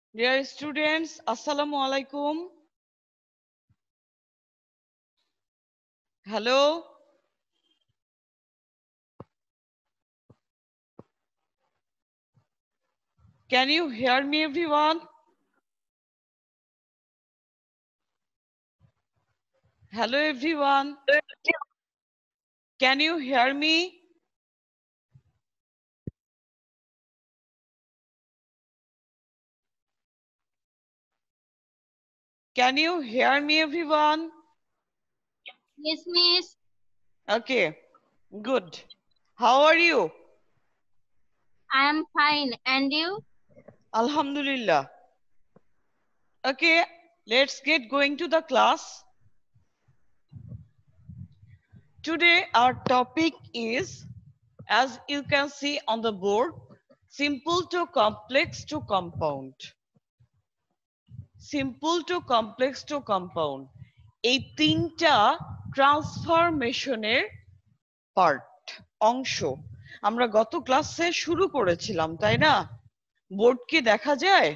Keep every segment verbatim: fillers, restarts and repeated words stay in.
Dear students, Assalamu alaikum. Hello. Can you hear me, everyone? Hello, everyone. Can you hear me? Can you hear me, everyone? Yes, miss. Okay, good. How are you? I am fine. And you? Alhamdulillah. Okay, let's get going to the class. Today, our topic is, as you can see on the board, simple to complex to compound. Simple to complex to compound, এই তিনটা ট্রান্সফরমেশনের part অংশ আমরা গত ক্লাসে শুরু করেছিলাম, তাই না? বোর্ড কি দেখা যায়?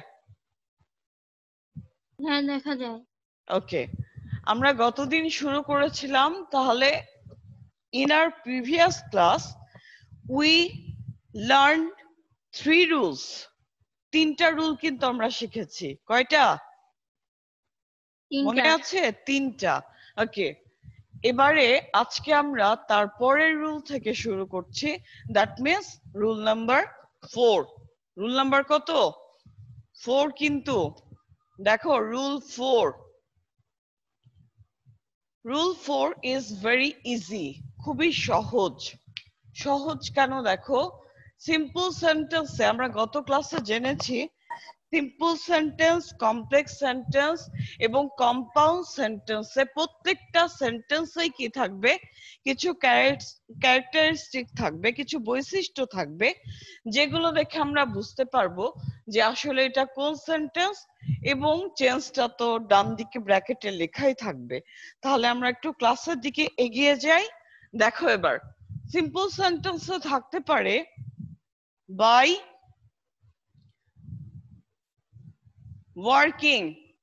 হ্যাঁ, দেখা যায়। ওকে, আমরা গতদিন শুরু করেছিলাম। তাহলে in our previous class we learned three rules. তিনটা রুল কিন্তু আমরা শিখেছি। কয়টা মনে আছে? তিনটা। ওকে, এবারে আজকে আমরা তারপরের রুল থেকে শুরু করছি। That means rule number four. Rule number কত? ফোর। কিন্তু দেখো, rule four rule four is very easy, খুবই সহজ। সহজ কেন? দেখো, সিম্পল সেন্টেন্সে আমরা গত ক্লাসে জেনেছি সিম্পল সেন্টেন্স, কমপ্লেক্স সেন্টেন্স এবং কম্পাউন্ড সেন্টেন্সে প্রত্যেকটা সেন্টেন্সেই কি থাকবে? কিছু ক্যারেক্টারিস্টিক থাকবে, কিছু বৈশিষ্ট্য থাকবে, যেগুলো দেখে আমরা বুঝতে পারবো যে আসলে এটা কোন সেন্টেন্স, এবং চেঞ্জটা তো ডান দিকে ব্র্যাকেটে লেখাই থাকবে। তাহলে আমরা একটু ক্লাসের দিকে এগিয়ে যাই। দেখো, এবার সিম্পল সেন্টেন্সে থাকতে পারে বাই ওয়ার্কিং।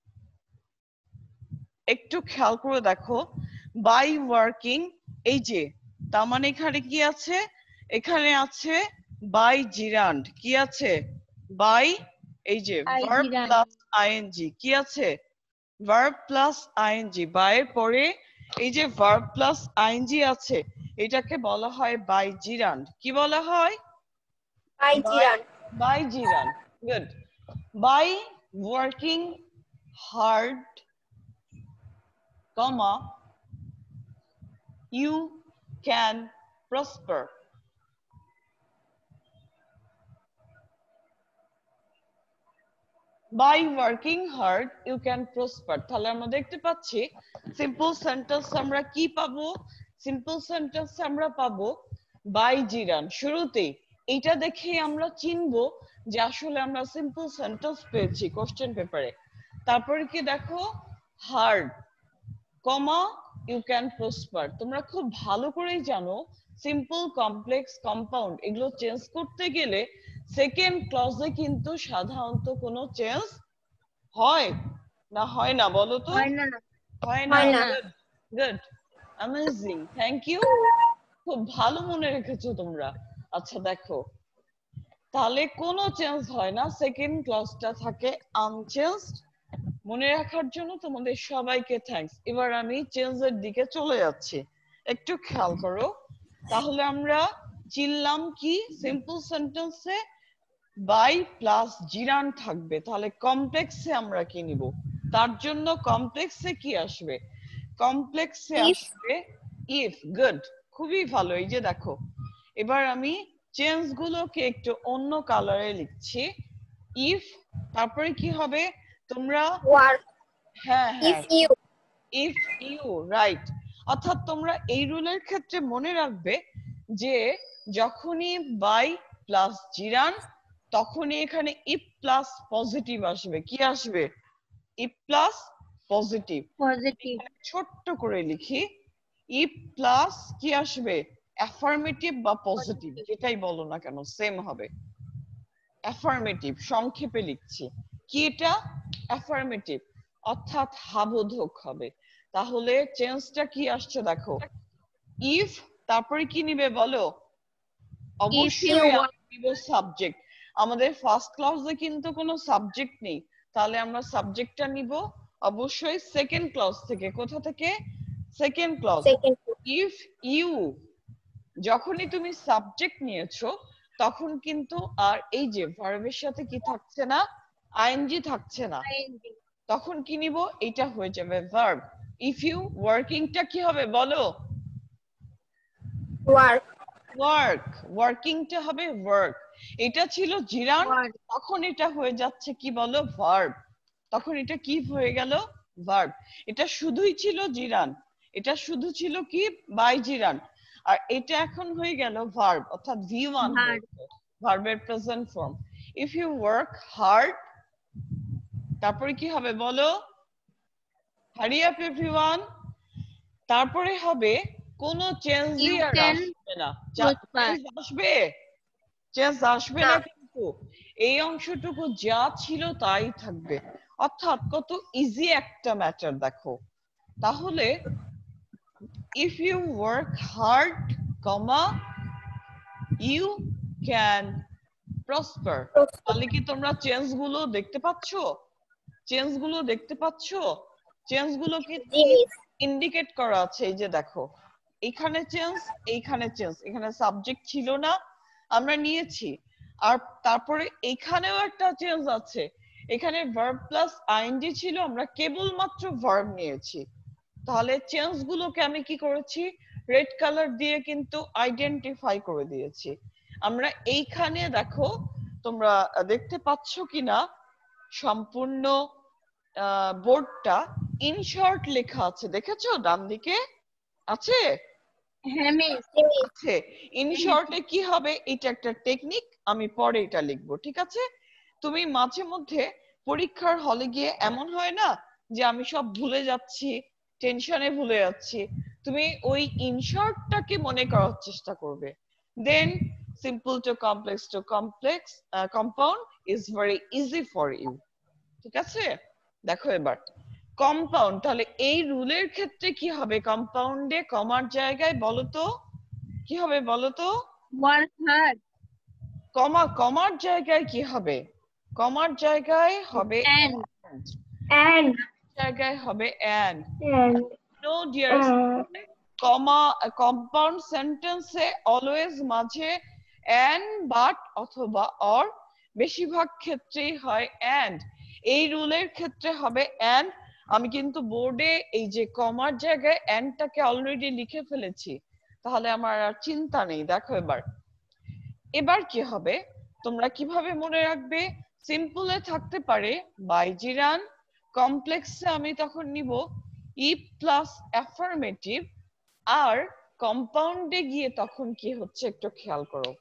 একটু খেয়াল করে দেখো, বাই ওয়ার্কিং, এই যে, তার মানে এখানে কি আছে? এখানে আছে বাই জিরান্ড। কি আছে? বাই, এই যে ভার্ব প্লাস আইএনজি। কি আছে? Verb plus ING. বাইয়ের পরে এই যে ভার্ব প্লাস আইএনজি আছে, এটাকে বলা হয় বাই জিরান্ড। কি বলা হয়? By gerund. By gerund. Good. By working hard, comma, you can prosper. By working hard you can prosper. তাহলে আমরা দেখতে পাচ্ছি সিম্পল সেন্টেন্স আমরা কি পাবো? সিম্পল সেন্টেন্স আমরা পাবো বাই জিরান শুরুতেই। এটা দেখেই আমরা চিনবো যে আসলে আমরা সিম্পল সেন্টেন্স পেয়েছি কোশ্চেন পেপারে। তারপরে কি দেখো, hard, comma, you can prosper. তোমরা খুব ভালো করেই জানো সিম্পল, কমপ্লেক্স, কম্পাউন্ড এগুলো চেঞ্জ করতে গেলে সেকেন্ড ক্লজে কিন্তু সাধারণত কোনো চেঞ্জ হয় না, হয় না? বলো তো। হয় না। হয় না। Good, good, amazing, thank you. খুব ভালো মনে রেখেছো তোমরা। আচ্ছা দেখো, তাহলে কোনো চেঞ্জ হয় না, সেকেন্ড ক্লজটা থাকে আনচেঞ্জড। মনে রাখার জন্য তোমাদের সবাইকে থ্যাঙ্কস। এবার আমি চেঞ্জের দিকে চলে যাচ্ছি, একটু খেয়াল করো। তাহলে আমরা চিনলাম কি, সিম্পল সেন্টেন্সে বাই প্লাস জিরান থাকবে। তাহলে কমপ্লেক্সে আমরা কি নিব? তার জন্য কমপ্লেক্সে কি আসবে? কমপ্লেক্সে আসবে ইফ। গুড, খুবই ভালো। এই যে দেখো, এবার আমি চেঞ্জ গুলোকে একটু অন্য কালারে লিখছি। ইফ, তারপরে কি হবে? তোমরা ওয়ার্ক। হ্যাঁ হ্যাঁ, if you. If you, right. অর্থাৎ তোমরা এই রুলের ক্ষেত্রে মনে রাখবে যে যখনই বাই প্লাস জিরান, তখনই এখানে ইফ প্লাস পজিটিভ আসবে। কি আসবে? If plus positive. পজিটিভ। ছোট্ট করে লিখি, ইফ প্লাস কি আসবে? অ্যাফার্মেটিভ বা পজিটিভ, যেটাই বলো না কেন সেম হবে। অ্যাফার্মেটিভ সংক্ষেপে লিখছি। কি এটা অ্যাফার্মেটিভ অর্থাৎ হাবোধক হবে তাহলে চেঞ্জটা কি আসছে দেখো ইফ তারপরে কি নিবে বলো অবশ্যই আমরা নিব সাবজেক্ট আমাদের ফার্স্ট ক্লজে কিন্তু কোনো সাবজেক্ট নেই তাহলে আমরা সাবজেক্টটা নিব অবশ্যই সেকেন্ড ক্লজ থেকে কোথা থেকে সেকেন্ড ক্লজ ইফ ইউ যখনই তুমি সাবজেক্ট নিয়েছো তখন কিন্তু আর এই যে ভার্বের সাথে কি থাকছে না আইএনজি থাকছে না তখন কি নিব এটা হয়ে যাবে ভার্ব ইফ ইউ ওয়ার্কিংটা কি হবে বলো ওয়ার্ক ওয়ার্ক ওয়ার্কিংটা হবে ওয়ার্ক এটা ছিল জিরান তখন এটা হয়ে যাচ্ছে কি বলো ভার্ব তখন এটা কি হয়ে গেল ভার্ব এটা শুধুই ছিল জিরান এটা শুধু ছিল কি বাই জিরান আর এটা এখন হয়ে গেল ভার্ব অর্থাৎ ভি ওয়ান ভার্বের present form if you work hard তারপরে কি হবে বলো হারি আপ এভরিওয়ান তারপরে হবে কোন চেঞ্জই আর আসবে না চেঞ্জ আসবে চেঞ্জ আসবে না কিন্তু এই অংশটুকু যা ছিল তাই থাকবে অর্থাৎ কত ইজি একটা ম্যাটার দেখো তাহলে if you work hard comma you can prosper তাহলে কি তোমরা চেঞ্জ গুলো দেখতে পাচ্ছো চেঞ্জ গুলো দেখতে পাচ্ছো চেঞ্জ গুলো কি ইন্ডিকেট করা আছে এই যে দেখো এখানে চেঞ্জ এইখানে চেঞ্জ এখানে সাবজেক্ট ছিল না আমরা নিয়েছি আর তারপরে এখানেও একটা চেঞ্জ আছে এখানে ভার্ব প্লাস আইএনজি ছিল আমরা কেবলমাত্র ভার্ব নিয়েছি তাহলে চেঞ্জ গুলোকে আমি কি করেছি রেড কালার দিয়ে কিন্তু আইডেন্টিফাই করে দিয়েছি আমরা এইখানে দেখো তোমরা দেখতে পাচ্ছ কিনা সম্পূর্ণ বোর্ডটা ইন শর্ট লেখা আছে দেখেছো ডান দিকে আছে হ্যাঁ মিস আছে ইন শর্টে কি হবে এটা একটা টেকনিক আমি পরে এটা লিখবো ঠিক আছে তুমি মাঝে মধ্যে পরীক্ষার হলে গিয়ে এমন হয় না যে আমি সব ভুলে যাচ্ছি টেনশনে ভুলে যাচ্ছি তুমি ওই ইন শর্টটাকে মনে করার চেষ্টা করবে দেন simple to complex to complex uh, compound is very easy for you ঠিক আছে দেখো এবার কম্পাউন্ড তাহলে এই রুলের ক্ষেত্রে কি হবে কম্পাউন্ডে কমার জায়গায় বলো তো কি হবে বলো তো ওয়ার্ক হার্ড কমা কমার জায়গায় কি হবে কমার জায়গায় হবে এন্ড and জায়গায় হবে and and no dear comma compound সেন্টেন্সে অলওয়েজ মাঝে and but অথবা or বেশিরভাগ ক্ষেত্রেই হয় and এই রুলের ক্ষেত্রে হবে and আমি কিন্তু বোর্ডে এই যে কমার জায়গায় and টাকে অলরেডি লিখে ফেলেছি তাহলে আমার আর চিন্তা নেই দেখো এবার এবার কি হবে তোমরা কিভাবে মনে রাখবে সিম্পলে থাকতে পারে বাইজিরান কমপ্লেক্সে আমি তখন নিব ই প্লাস অ্যাফার্মেটিভ আর কম্পাউন্ডে গিয়ে তখন কি হচ্ছে একটু খেয়াল করো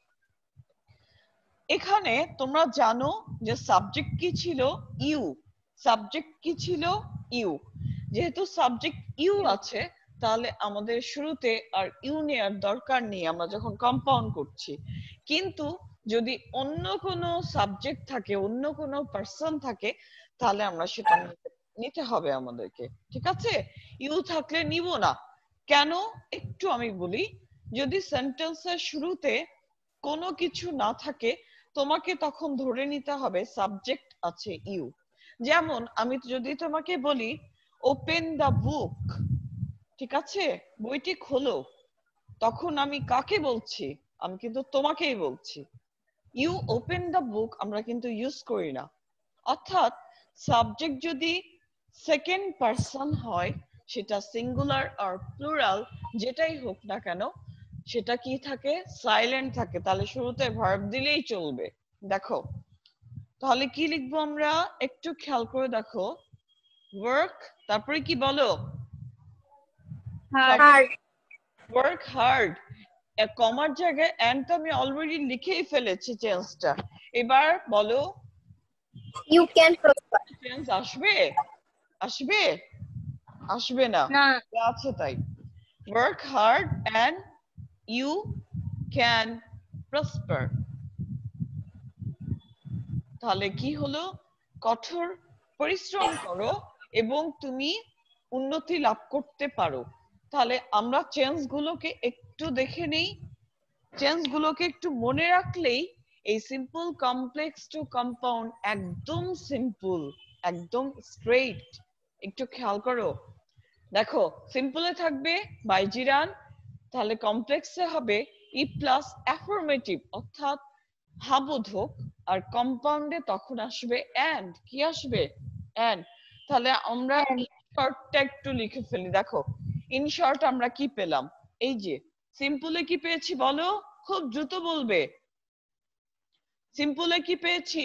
এখানে তোমরা জানো যে সাবজেক্ট কি ছিল ইউ সাবজেক্ট কি ছিল ইউ যেহেতু সাবজেক্ট ইউ আছে তাহলে আমাদের শুরুতে আর ইউ নেওয়ার দরকার নেই আমরা যখন কম্পাউন্ড করছি কিন্তু যদি অন্য কোনো সাবজেক্ট থাকে অন্য কোনো পার্সন থাকে তাহলে আমরা সেটা নিতে হবে আমাদেরকে ঠিক আছে ইউ থাকলে নিব না কেন একটু আমি বলি যদি সেন্টেন্সের শুরুতে কোনো কিছু না থাকে তোমাকে তখন ধরে নিতে হবে সাবজেক্ট আছে ইউ যেমন আমি যদি তোমাকে বলি ওপেন দা বুক ঠিক আছে বইটি খোলো তখন আমি কাকে বলছি আমি কিন্তু তোমাকেই বলছি ইউ ওপেন দা বুক আমরা কিন্তু ইউজ করি না অর্থাৎ সাবজেক্ট যদি সেকেন্ড পারসন হয় সেটা সিঙ্গুলার আর প্লুরাল যেটাই হোক না কেন সেটা কি থাকে সাইলেন্ট থাকে তাহলে শুরুতে ভার্ব দিলেই চলবে দেখো তাহলে কি লিখবো আমরা একটু খেয়াল করে দেখো ওয়ার্ক তারপরে কি বলো hard ওয়ার্ক হার্ড কমার জায়গায় এন্ড তো আমি অলরেডি লিখেই ফেলেছি চেঞ্জটা এবার বলো you can prosper চেঞ্জ আসবে আসবে আসবে না না আছে তাই work hard and you can prosper তাহলে কি হলো কঠোর পরিশ্রম করো এবং তুমি উন্নতি লাভ করতে পারো। তাহলে আমরা চেঞ্জ গুলোকে একটু দেখে নেই। চেঞ্জ গুলোকে একটু মনে রাখলেই এই সিম্পল কমপ্লেক্স টু কম্পাউন্ড একদম সিম্পল, একদম স্ট্রেইট। একটু খেয়াল করো, দেখো সিম্পলে থাকবে বাই জিরান, তাহলে কমপ্লেক্সে হবে ই প্লাস অ্যাফার্মেটিভ অর্থাৎ হাবোধক, আর কম্পাউন্ডে তখন আসবে এন্ড। কি আসবে? এন্ড। তাহলে আমরা শর্টটা একটু লিখে ফেলি। দেখো ইন শর্ট আমরা কি পেলাম? এই যে সিম্পলে কি পেয়েছি বলো, খুব দ্রুত বলবে। সিম্পলে কি পেয়েছি?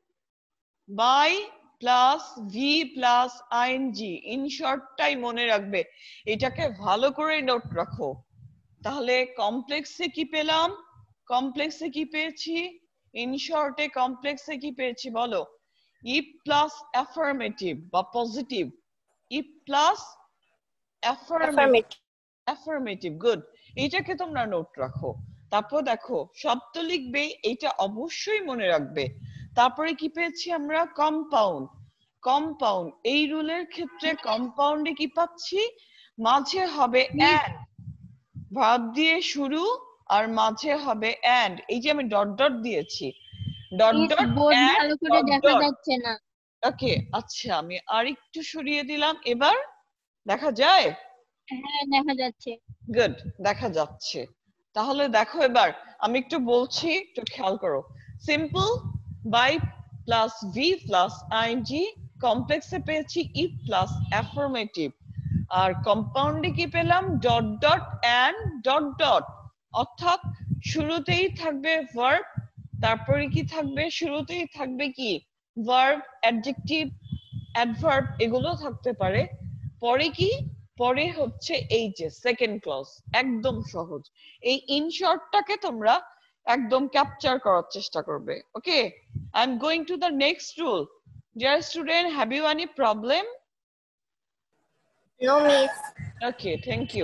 By plus V plus ING. In শর্টটাই মনে রাখবে, এটাকে ভালো করে নোট রাখো। তাহলে কমপ্লেক্সে কি পেলাম? কমপ্লেক্সে কি পেয়েছি? ইন শর্টে কমপ্লেক্সে কি পেয়েছি বলো? ই প্লাস অ্যাফার্মেটিভ বা positive, if plus affirmative. Affirmative, good. এইটাকে তোমরা নোট রাখো। তারপর দেখো শব্দ লিখবে, এটা অবশ্যই মনে রাখবে। তারপরে কি পেয়েছি আমরা? কম্পাউন্ড। কম্পাউন্ড, এই রুলের ক্ষেত্রে কম্পাউন্ডে কি পাচ্ছি? মাঝে হবে এন্ড, ভার্ব দিয়ে শুরু আর মাঝে হবে এন্ড। এই যে আমি ডট ডট দিয়েছি, ডট ডট বোর্ড এন্ড ভালো করে ডট দেখা ডট। যাচ্ছে না। ওকে, আচ্ছা আমি আর একটু সরিয়ে দিলাম, এবার দেখা যায়? হ্যাঁ দেখা যাচ্ছে। গুড, দেখা যাচ্ছে। তাহলে দেখো এবার আমি একটু বলছি, একটু খেয়াল করো। Simple by plus V plus ING, কমপ্লেক্সে পেয়েছি ই প্লাস অ্যাফার্মেটিভ, আর কম্পাউন্ডে কি পেলাম? Dot dot end dot dot. অর্থাৎ শুরুতেই থাকবে ভার্ব, তারপরে কি থাকবে? শুরুতেই থাকবে কি? ভার্ব, অ্যাডজেক্টিভ, অ্যাডভার্ব, এগুলো থাকতে পারে। পরে কি? পরে হচ্ছে এই যে সেকেন্ড ক্লজ। একদম সহজ। এই ইন শর্টটাকে তোমরা একদম ক্যাপচার করার চেষ্টা করবে। Okay, I am going to the next rule. Dear student, have you any problem? No, miss. Okay, thank you.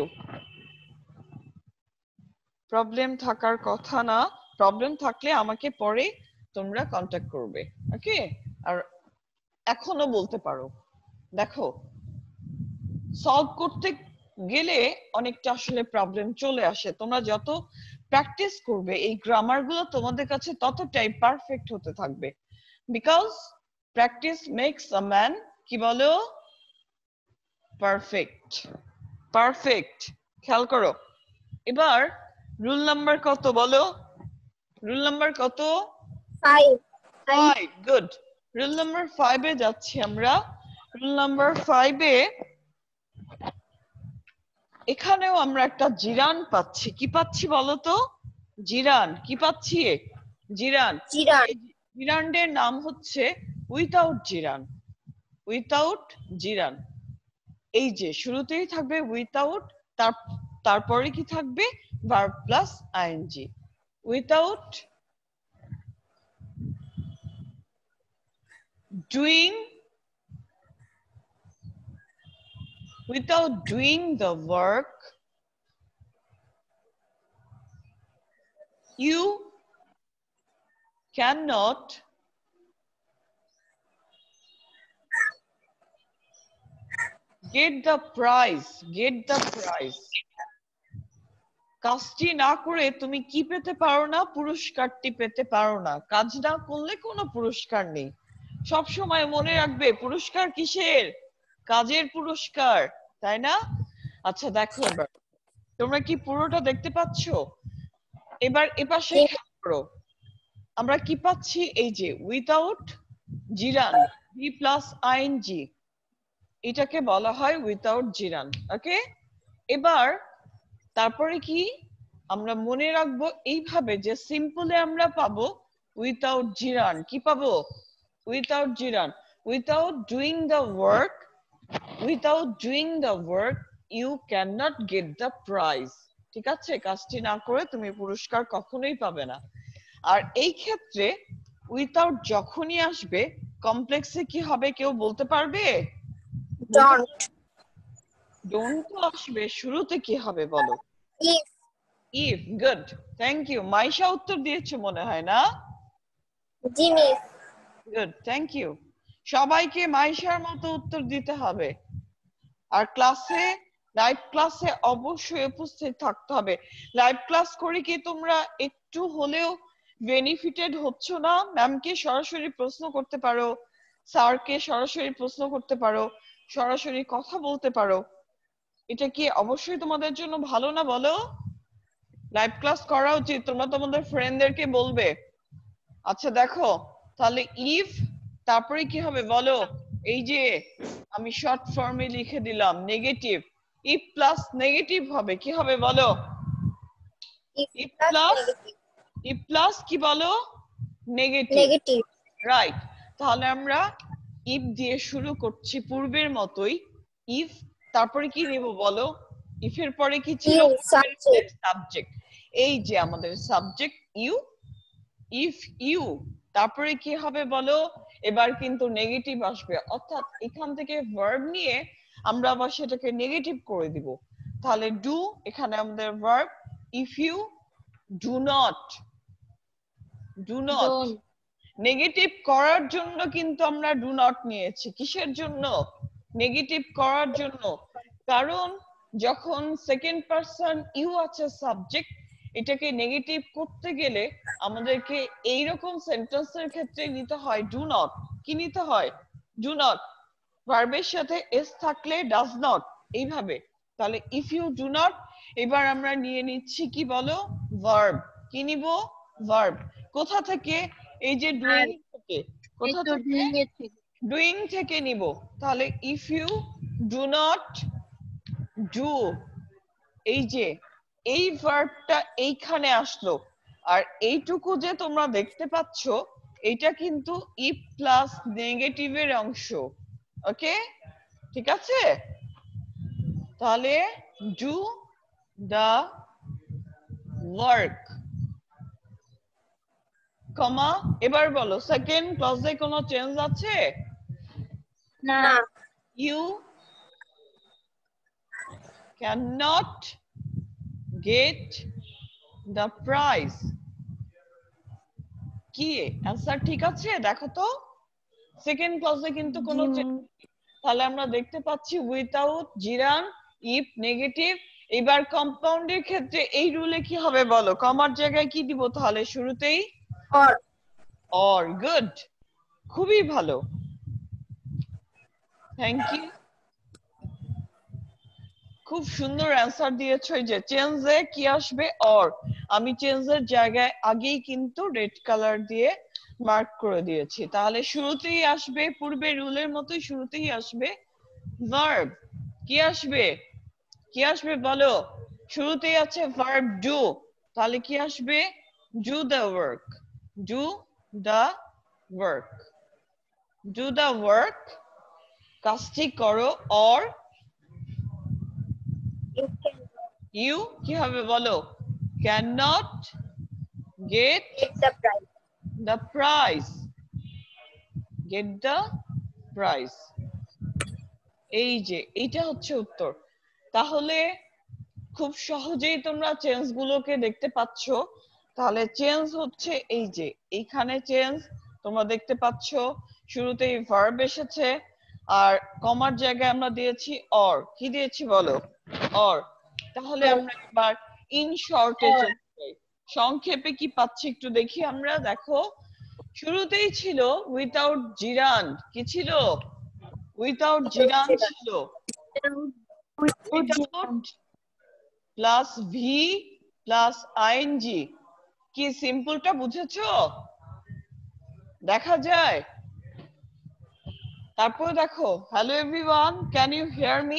Problem থাকার কথা না, প্রবলেম থাকলে আমাকে পরে তোমরা কন্টাক্ট করবে। ওকে, আর এখনো বলতে পারো। দেখো সলভ করতে গেলে অনেকটা আসলে প্রবলেম চলে আসে। তোমরা যত প্র্যাকটিস করবে এই গ্রামার গুলো তোমাদের কাছে ততটাই পারফেক্ট হতে থাকবে। Because practice makes a man, কি বলো? পারফেক্ট। পারফেক্ট, খেয়াল করো। এবার রুল নাম্বার কত বলো? রুল নাম্বার কত? Five. Five, good. Rule number ফাইভে যাচ্ছি আমরা। রুল নাম্বার ফাইভে এখানেও আমরা একটা জিরান পাচ্ছি। কি পাচ্ছি বলতো? জিরান। কি পাচ্ছি? জিরান। Jiran. জিরান্ডের নাম হচ্ছে উইথাউট জিরান। উইথাউট জিরান, এই যে শুরুতেই থাকবে উইথাউট, তার তারপরে কি থাকবে? Verb plus ING. Without doing, without doing the work, you cannot get the prize. Get the prize. কাজটি না করে তুমি কি পেতে পারো না? পুরস্কারটি পেতে পারো না। কাজ না করলে কোনো পুরস্কার নেই। সব সময় মনে রাখবে পুরস্কার কিসের? কাজের পুরস্কার, তাই না? আচ্ছা দেখো এবার তোমরা কি পুরোটা দেখতে পাচ্ছ? এবার এপাশে খেয়াল করো, আমরা কি পাচ্ছি? এই যে without gerund, V plus ING, এটাকে বলা হয় উইথাউট জিরান। ওকে, এবার তারপরে কি আমরা মনে রাখবো? এইভাবে যে সিম্পলে আমরা পাবো উইথাউট জিরান। কি পাবো? Without gerund. Without doing the work, without doing the work you can not get the prize. ঠিক আছে, কাজটি না করে তুমি পুরস্কার কখনোই পাবে না। আর এই ক্ষেত্রে উইথাউট যখনই আসবে কমপ্লেক্সে কি হবে কেউ বলতে পারবে? Don't. ডোন্ট তো আসবে, শুরুতে কি হবে বলো? If. If, good, thank you. Maisha উত্তর দিয়েছে মনে হয় না? Ji, miss. Good, thank you. সবাইকে মাইশার মতো উত্তর দিতে হবে আর ক্লাসে লাইভ ক্লাসে অবশ্যই উপস্থিত থাকতে হবে লাইভ ক্লাস করে কি তোমরা একটু হলেও বেনিফিটেড হচ্ছ না ম্যামকে সরাসরি প্রশ্ন করতে পারো স্যারকে সরাসরি প্রশ্ন করতে পারো সরাসরি কথা বলতে পারো এটা কি অবশ্যই তোমাদের জন্য ভালো না বলো লাইভ ক্লাস করা উচিত তোমরা তোমাদের ফ্রেন্ডদেরকে বলবে আচ্ছা দেখো তাহলে ইফ তারপরে কি হবে বলো এই যে আমি শর্ট ফর্মে লিখে দিলাম নেগেটিভ ইফ প্লাস নেগেটিভ হবে কি হবে বলো If if plus plus negative. If plus কি বলো নেগেটিভ Negative. রাইট তাহলে আমরা ইফ দিয়ে শুরু করছি পূর্বের মতোই ইফ তারপরে কি নেব বলো ইফ এর পরে কি ছিল You, subject. সাবজেক্ট এই যে আমাদের সাবজেক্ট ইউ ইফ ইউ তারপরে কি হবে বলো এবার কিন্তু নেগেটিভ আসবে অর্থাৎ এখান থেকে ভার্ব নিয়ে আমরা আবার সেটাকে নেগেটিভ করে দিব তাহলে ডু এখানে আমাদের verb if you do not do not Don't. Negative করার জন্য কিন্তু আমরা ডু নট নিয়েছি কিসের জন্য নেগেটিভ করার জন্য কারণ যখন সেকেন্ড পারসন ইউ আছে সাবজেক্ট এটাকে নেগেটিভ করতে গেলে আমাদেরকে এই রকম সেন্টেন্সের ক্ষেত্রে নিতে হয় ডু নট কি নিতে হয় ডু নট ভার্বের সাথে এস থাকলে ডাজ নট এইভাবে তাহলে ইফ ইউ ডু নট এবার আমরা নিয়ে নিচ্ছি কি বলো ভার্ব কি নিব ভার্ব কোথা থেকে এই যে ডুইং থেকে কোথা It's থেকে doing it. ডুইং থেকে নিব তাহলে if you do not do এই যে এই ভার্বটা এইখানে আসলো আর এইটুকু যে তোমরা দেখতে পাচ্ছ এটা কিন্তু ইফ প্লাস নেগেটিভের অংশ ওকে ঠিক আছে তাহলে ডু দা ওয়ার্ক কমা এবার বলো সেকেন্ড ক্লজে কোনো চেঞ্জ আছে না Na. you cannot get the prize কি অ্যানসার ঠিক আছে দেখো তো সেকেন্ড ক্লজে কিন্তু কোনো change নেই। তাহলে আমরা দেখতে পাচ্ছি উইথাউট জিরান ইফ নেগেটিভ এবার কম্পাউন্ডের ক্ষেত্রে এই রুলে কি হবে বলো কমার জায়গায় কি দিব তাহলে শুরুতেই Or. অর গুড খুবই ভালো থ্যাংক ইউ খুব সুন্দর অ্যানসার দিয়েছো এই যে চেঞ্জে কি আসবে অর আমি চেঞ্জের জায়গায় আগেই কিন্তু রেড কালার দিয়ে মার্ক করে দিয়েছি তাহলে শুরুতেই আসবে পূর্বে রুলের মতোই শুরুতেই আসবে ভার্ব কি আসবে কি আসবে বলো শুরুতেই আছে ভার্ব ডু তাহলে কি আসবে do the work do the work do the work কাজটি করো অর You can ইউ কি হবে বলো can not get get the prize. the prize get the prize এই যে এইটা হচ্ছে উত্তর তাহলে খুব সহজেই তোমরা চেঞ্জ গুলোকে দেখতে পাচ্ছ তাহলে চেঞ্জ হচ্ছে এই যে এইখানে চেঞ্জ তোমরা দেখতে পাচ্ছ শুরুতেই ভার্ব এসেছে আর কমার জায়গায় আমরা দিয়েছি অর কি দিয়েছি বলো অর তাহলে আমরা এবার ইন শর্টে চলে যাই সংক্ষেপে কি পাচ্ছি একটু দেখি আমরা দেখো শুরুতেই ছিল উইথাউট জিরান কি ছিল উইথাউট জিরান ছিল without plus V plus ING কি সিম্পলটা বুঝেছো দেখা যায় তারপর দেখো hello everyone can you hear me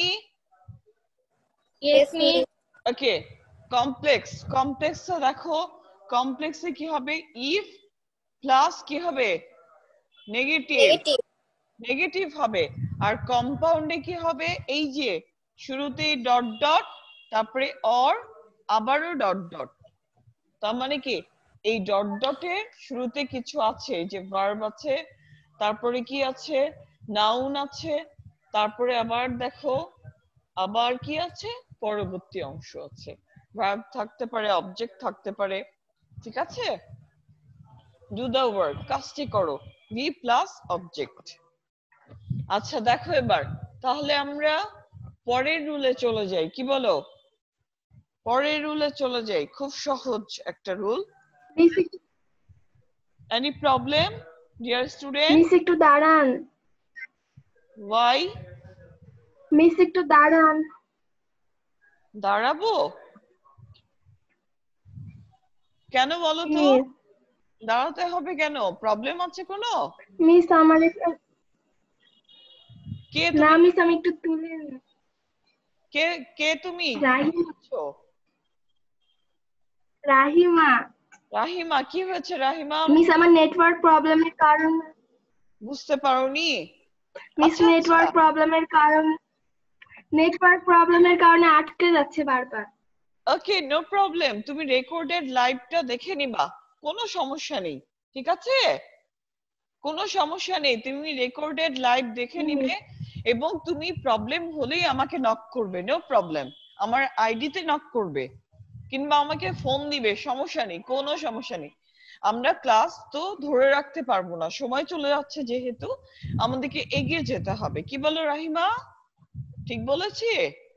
yes me okay complex কমপ্লেক্সে দেখো কমপ্লেক্সে কি হবে ইফ প্লাস কি হবে নেগেটিভ Negative. নেগেটিভ হবে আর কম্পাউন্ডে কি হবে এই যে শুরুতে ডট ডট তারপরে অর আবারও ডট ডট তার মানে কি এই ডট ডটের শুরুতে কিছু আছে এই যে ভার্ব আছে তারপরে কি আছে নাউন আছে তারপরে আবার দেখো আবার কি আছে পরবর্তী অংশ আছে ভার্ব থাকতে পারে অবজেক্ট থাকতে পারে ঠিক আছে ডু দ্য ওয়ার্ক কাজটি করো ভি প্লাস অবজেক্ট আচ্ছা দেখো এবার তাহলে আমরা পরের রুলে চলে যাই কি বলো পরের রুলে চলে যাই খুব সহজ একটা rule miss any problem dear student miss একটু দাঁড়ান ওয়াই মিস একটু দাঁড়ান দাঁড়াবো কেন বলো তো মিস দাঁড়াতে হবে কেন প্রবলেম আছে কোনো মিস আমার একটা- কে না তুমি মিস আমি একটু তুলে নিই। কে কে তুমি রাহিমা আছো? রাহিমা রাহিমা কি হয়েছে রাহিমা মিস আমার নেটওয়ার্ক প্রবলেমের কারণে বুঝতে পারোনি মিস আচ্ছা, নেটওয়ার্ক আচ্ছা। প্রবলেমের কারণে নেটওয়ার্ক প্রবলেমের কারণে আটকে যাচ্ছে বারবার ওকে নো প্রবলেম তুমি রেকর্ডেড লাইভটা দেখে নিবা কোনো সমস্যা নেই ঠিক আছে কোনো সমস্যা নেই তুমি রেকর্ডেড লাইভ দেখে হুম। নিবে এবং তুমি প্রবলেম হলেই আমাকে নক করবে নো প্রবলেম আমার আইডিতে নক করবে কিংবা আমাকে ফোন দিবে সমস্যা নেই কোনো সমস্যা নেই আমরা ক্লাস তো ধরে রাখতে পারবো না সময় চলে যাচ্ছে যেহেতু আমাদেরকে এগিয়ে যেতে হবে কি বলো রাহিমা ঠিক বলেছি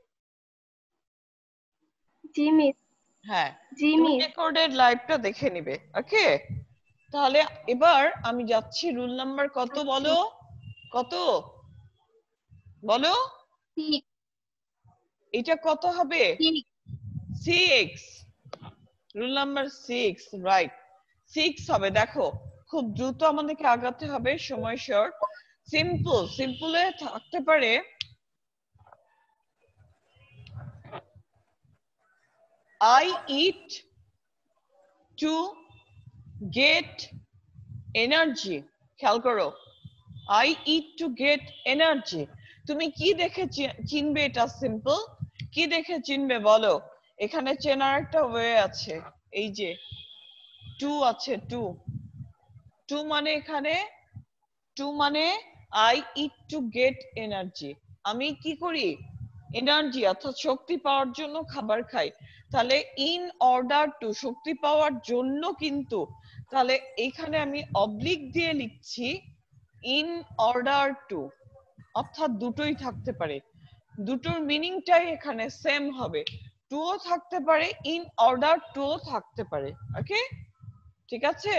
জি মিস হ্যাঁ জি তুমি মিস রেকর্ডেড লাইভটা দেখে নিবে ওকে তাহলে এবার আমি যাচ্ছি রুল নাম্বার কত বলো কত বলো Six. এটা কত হবে Six. Six rule number six right six হবে দেখো খুব দ্রুত আমাদেরকে আগাতে হবে সময় শর্ট সিম্পল সিম্পলে থাকতে পারে I eat to get energy খেয়াল করো I eat to get energy তুমি কি দেখে চি- চিনবে এটা সিম্পল কি দেখে চিনবে বলো এখানে চেনার একটা ওয়ে আছে এই যে টু আছে টু টু মানে এখানে টু মানে I eat to get energy আমি কি করি এনার্জি অর্থাৎ শক্তি পাওয়ার জন্য খাবার খাই তাহলে ইন অর্ডার টু শক্তি পাওয়ার জন্য কিন্তু তাহলে এখানে আমি অবলিক দিয়ে লিখছি ইন অর্ডার টু অর্থাৎ দুটোই থাকতে পারে দুটোর মিনিংটাই এখানে সেম হবে টুও থাকতে পারে ইন অর্ডার টুও থাকতে পারে ওকে ঠিক আছে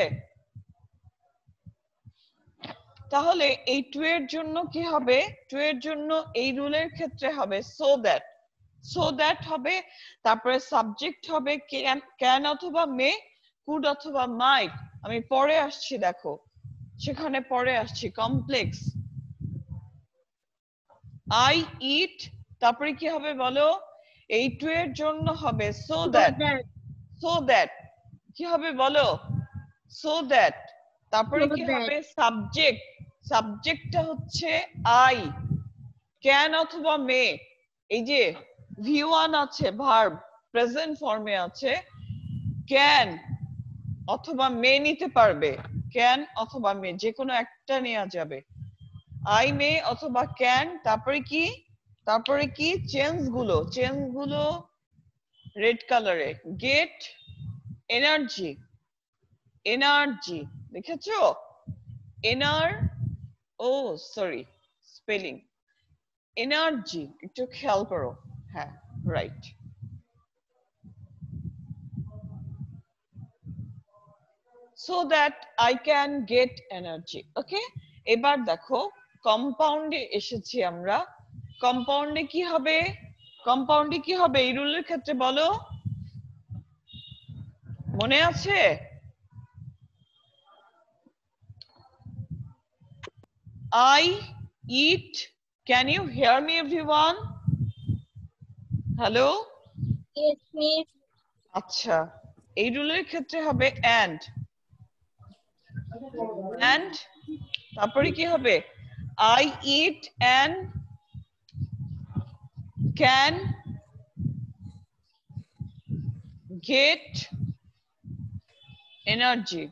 তাহলে এই টু এর জন্য কি হবে টু এর জন্য এই রুলের ক্ষেত্রে হবে সো দ্যাট সো দ্যাট হবে তারপরে সাবজেক্ট হবে ক্যান ক্যান অথবা মে কুড অথবা মাইট আমি পরে আসছি দেখো সেখানে পরে আসছি কমপ্লেক্স আই ইট তারপরে কি হবে বলো এই টু এর জন্য হবে so So that that. So that কি হবে বলো সো দ্যাট তারপরে So কি that. হবে সাবজেক্ট সাবজেক্টটা হচ্ছে আই ক্যান অথবা মে এই যে ভি ওয়ান আছে ভার্ব প্রেজেন্ট ফর্মে আছে ক্যান অথবা মে নিতে পারবে ক্যান অথবা মে যে কোনো একটা নেওয়া যাবে আই মে অথবা ক্যান তারপরে কি তারপরে কি চেঞ্জ গুলো চেঞ্জ গুলো রেড কালারে গেট এনার্জি এনার্জি দেখেছো এনার ও সরি স্পেলিং এনার্জি একটু খেয়াল করো হ্যাঁ right so that I can get energy okay এবার দেখো কম্পাউন্ডে এসেছি আমরা কম্পাউন্ডে কি হবে কম্পাউন্ডে কি হবে এই রুলের ক্ষেত্রে বলো মনে আছে I eat can you hear me everyone hello Yes, miss. আচ্ছা এই রুলের ক্ষেত্রে হবে and and তারপরে কি হবে I eat and can get energy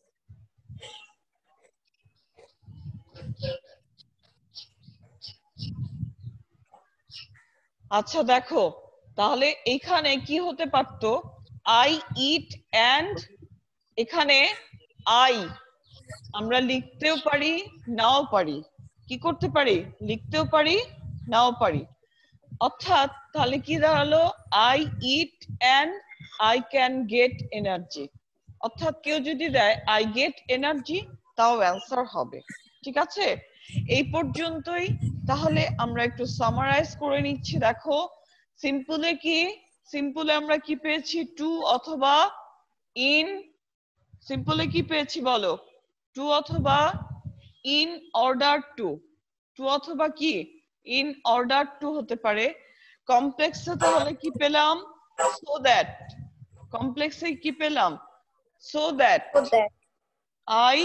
আচ্ছা দেখো তাহলে এখানে কি হতে পারতো I eat and এখানে I আমরা লিখতেও পারি নাও পারি কি করতে পারি, লিখতেও পারি, নাও পারি। অর্থাৎ তাহলে কি দাঁড়ালো, I eat and I can get energy. অর্থাৎ কেউ যদি দেয় আই গেট এনার্জি, তাও অ্যান্সার হবে। ঠিক আছে, এই পর্যন্তই। তাহলে আমরা একটু সামারাইজ করে নিচ্ছি। দেখো সিম্পলে কি, সিম্পলে আমরা কি পেয়েছি, টু অথবা ইন। সিম্পলে কি পেয়েছি বলো, টু অথবা ইন অর্ডার টু, টু অথবা কি ইন অর্ডার টু হতে পারে। কমপ্লেক্সে তাহলে কি পেলাম, সো দ্যাট। কমপ্লেক্সে কি পেলাম, so that. So that. I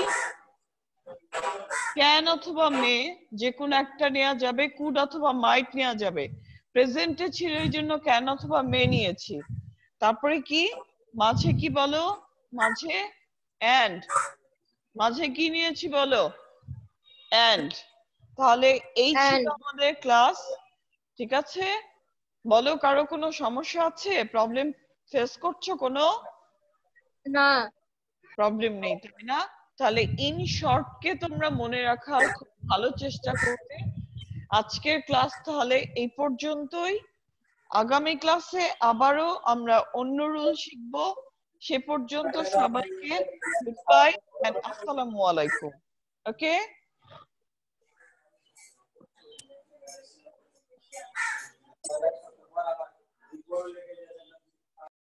can অথবা মে, যে কোনো একটা নেওয়া যাবে, কুড অথবা মাইট নেওয়া যাবে। প্রেজেন্টে ছিল এই জন্য ক্যান অথবা মে নিয়েছি। তারপরে কি মাঝে কি বলো, মাঝে অ্যান্ড, মাঝে কি নিয়েছি বলো, অ্যান্ড। তাহলে এই ছিল And. আমাদের ক্লাস। ঠিক আছে, বলো কারো কোনো সমস্যা আছে, প্রবলেম ফেস করছো, কোনো না প্রবলেম নেই তাই না? তাহলে ইন শর্ট কে তোমরা মনে রাখার খুব ভালো চেষ্টা করবে। আজকের ক্লাস তাহলে এই পর্যন্তই। আগামী ক্লাসে আবারও আমরা অন্য রুল শিখব। সে পর্যন্ত সবাইকে গুড বাই এন্ড আসসালামু আলাইকুম। ওকে,